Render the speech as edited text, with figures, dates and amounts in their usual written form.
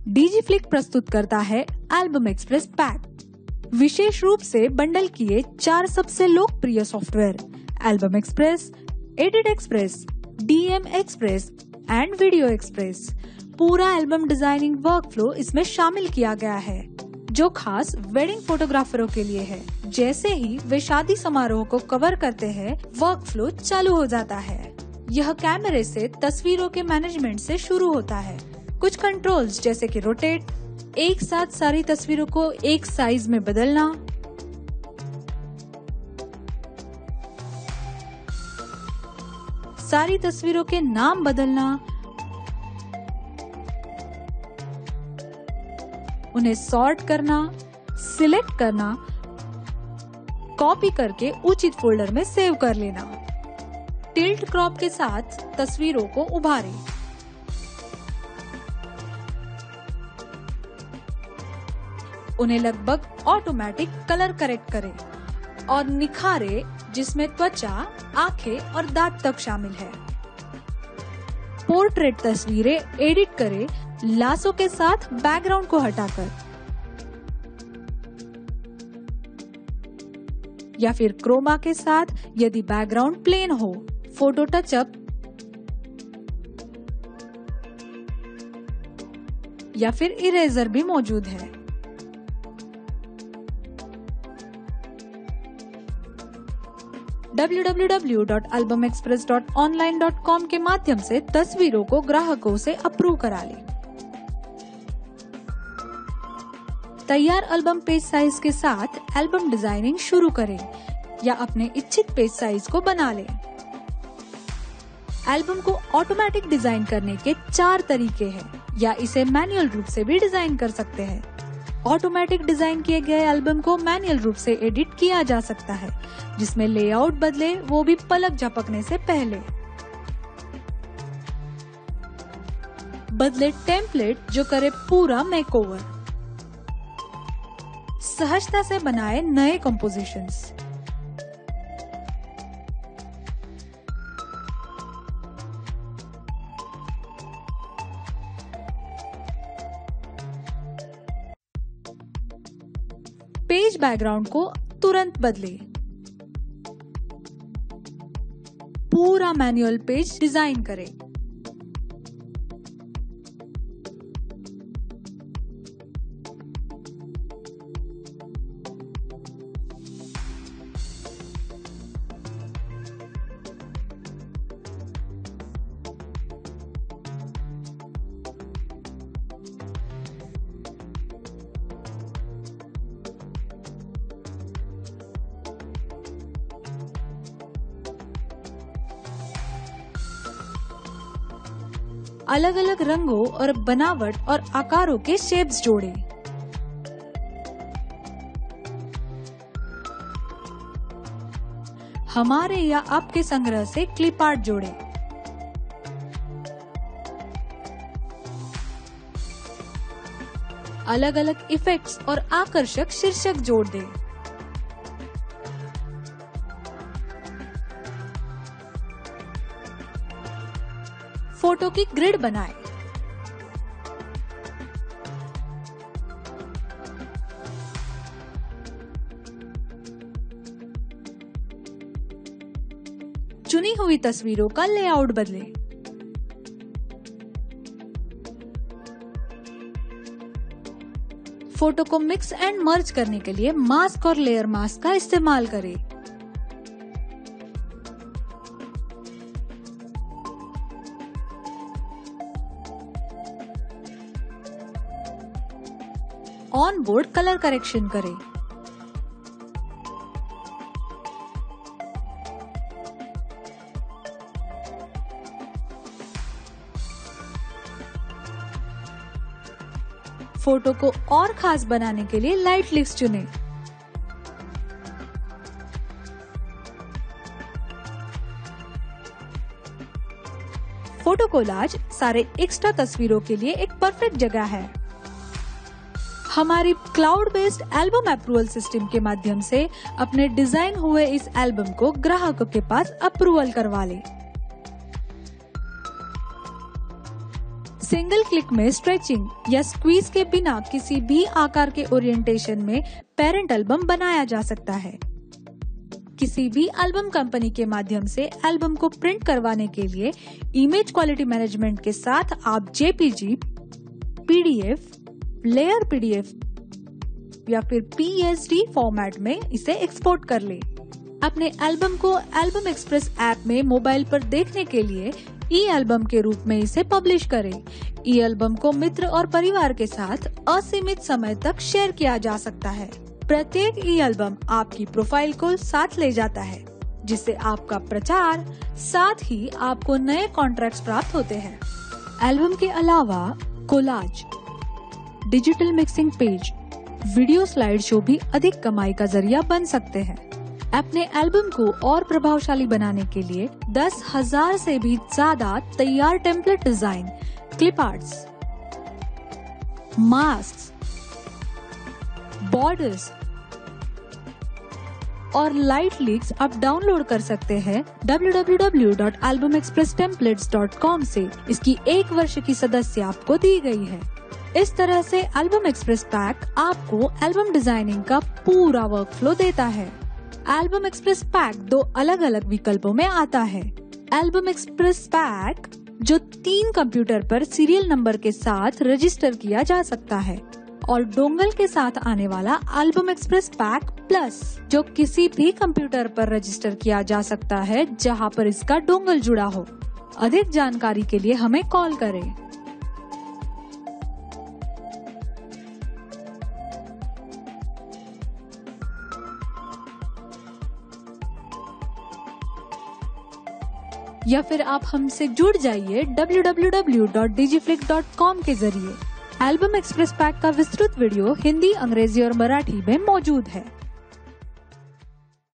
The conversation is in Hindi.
डिजिफ्लिक प्रस्तुत करता है एल्बम एक्सप्रेस पैक। विशेष रूप से बंडल किए 4 सबसे लोकप्रिय software album express, edit express, DM express and video express. पूरा एल्बम डिजाइनिंग वर्कफ्लो इसमें शामिल किया गया है, जो खास वेडिंग फोटोग्राफरों के लिए है। जैसे ही वे शादी समारोह को कवर करते हैं, वर्कफ्लो चालू हो जाता है। यह कैमरे से तस्वीरों के मैनेजमेंट से शुरू होता है। कुछ कंट्रोल्स जैसे कि रोटेट, एक साथ सारी तस्वीरों को एक साइज में बदलना, सारी तस्वीरों के नाम बदलना, उन्हें सॉर्ट करना, सिलेक्ट करना, कॉपी करके उचित फोल्डर में सेव कर लेना। टिल्ट क्रॉप के साथ तस्वीरों को उभारें। उन्हें लगभग ऑटोमेटिक कलर करेक्ट करें और निखारे जिसमें त्वचा, आंखें और दांत तक शामिल है। पोर्ट्रेट तस्वीरें एडिट करें लासो के साथ बैकग्राउंड को हटाकर, या फिर क्रोमा के साथ यदि बैकग्राउंड प्लेन हो। फोटो टचअप या फिर इरेजर भी मौजूद है। www.albumexpress.online.com के माध्यम से तस्वीरों को ग्राहकों से अप्रूव करा लें। तैयार एल्बम पेज साइज के साथ एल्बम डिजाइनिंग शुरू करें या अपने इच्छित पेज साइज को बना लें। एल्बम को ऑटोमेटिक डिजाइन करने के 4 तरीके हैं, या इसे मैन्युअल रूप से भी डिजाइन कर सकते हैं। ऑटोमेटिक डिजाइन किए गए एल्बम को मैन्युअल रूप से एडिट किया जा सकता है, जिसमें लेआउट बदले, वो भी पलक झपकने से पहले। बदले टेम्पलेट जो करे पूरा मेकओवर। सहजता से बनाए नए कंपोजिशंस। पेज बैकग्राउंड को तुरंत बदले। पूरा मैनुअल पेज डिजाइन करें। अलग अलग रंगों और बनावट और आकारों के शेप्स जोड़ें। हमारे या आपके संग्रह से क्लिप आर्ट जोड़ें। अलग अलग इफेक्ट्स और आकर्षक शीर्षक जोड़ दें। फोटो की ग्रिड बनाएं। चुनी हुई तस्वीरों का लेआउट बदलें। फोटो को मिक्स एंड मर्ज करने के लिए मास्क और लेयर मास्क का इस्तेमाल करें। ऑन बोर्ड कलर करेक्शन करें। फोटो को और खास बनाने के लिए लाइट लिस्ट चुनें। फोटो कोलाज सारे एक्स्ट्रा तस्वीरों के लिए एक परफेक्ट जगह है। हमारी cloud based album approval system के माध्यम से अपने डिजाइन हुए इस एल्बम को ग्राहकों के पास अप्रूवल करवा लें। सिंगल क्लिक में स्ट्रेचिंग या स्क्वीज के बिना किसी भी आकार के ओरिएंटेशन में पेरेंट एल्बम बनाया जा सकता है। किसी भी एल्बम कंपनी के माध्यम से एल्बम को प्रिंट करवाने के लिए इमेज क्वालिटी मैनेजमेंट के साथ आप जेपीजी, पीडीएफ, लेयर पीडीएफ या फिर पीएसडी फॉर्मेट में इसे एक्सपोर्ट कर ले। अपने एल्बम को एल्बम एक्सप्रेस ऐप में मोबाइल पर देखने के लिए ई एल्बम के रूप में इसे पब्लिश करें। ई एल्बम को मित्र और परिवार के साथ असीमित समय तक शेयर किया जा सकता है। प्रत्येक ई एल्बम आपकी प्रोफाइल को साथ ले जाता है, जिससे आपका प्रचार, साथ ही आपको नए कॉन्ट्रैक्ट्स प्राप्त होते हैं। एल्बम के अलावा collage, digital mixing page, video slide show भी अधिक कमाई का जरिया बन सकते हैं। अपने एल्बम को और प्रभावशाली बनाने के लिए 10,000 से भी ज्यादा तैयार template design, clip arts, mask, borders और लाइट लीक्स आप डाउनलोड कर सकते हैं www.albumexpresstemplates.com से। इसकी 1 वर्ष की सदस्य आपको दी गई है। इस तरह से एल्बम एक्सप्रेस पैक आपको एल्बम डिजाइनिंग का पूरा वर्कफ्लो देता है। एल्बम एक्सप्रेस पैक 2 अलग अलग विकल्पों में आता है। एल्बम एक्सप्रेस पैक जो 3 कंप्यूटर पर सीरियल नंबर के साथ रजिस्टर किया जा सकता है, और डोंगल के साथ आने वाला एल्बम एक्सप्रेस पैक प्लस जो किसी भी कंप्यूटर पर रजिस्टर किया जा सकता है जहां पर इसका डोंगल जुड़ा हो। अधिक जानकारी के लिए हमें कॉल करें। या फिर आप हमसे जुड़ जाइए www.digiflick.com के जरिए। एल्बम एक्सप्रेस पैक का विस्तृत वीडियो हिंदी, अंग्रेजी और मराठी में मौजूद है।